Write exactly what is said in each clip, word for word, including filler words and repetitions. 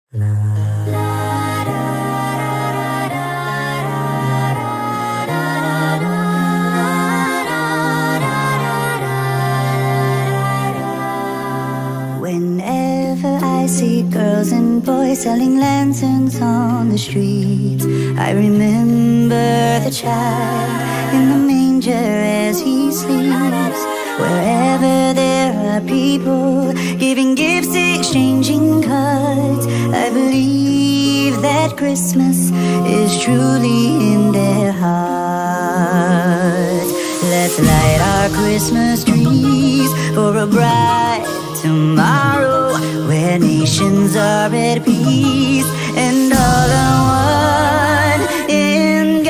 Whenever I see girls and boys selling lanterns on the streets, I remember the child in the manger as he sleeps. Wherever there are people giving gifts, exchanging cards, I believe that Christmas is truly in their hearts. Let's light our Christmas trees for a bright tomorrow, where nations are at peace and all are one in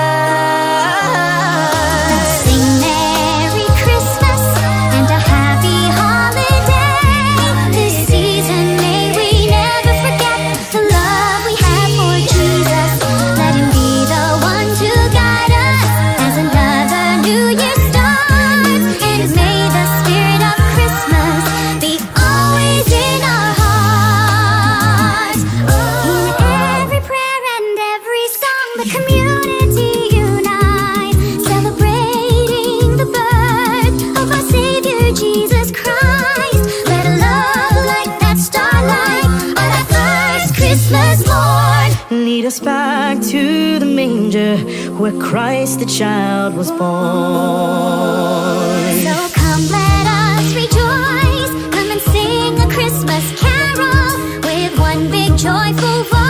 God. Sing Merry Christmas and a happy holiday. This season may we never forget the love we have for Jesus. Let him be the one to guide us as another new year starts. And may the spirit of Christmas be always in our hearts. In every prayer and every song, the community unites, celebrating the birth of our Savior Jesus Christ. Let a love like that starlight on our first Christmas morn lead us back to the manger where Christ the child was born. So come, let us rejoice. Come and sing a Christmas carol with one big joyful voice.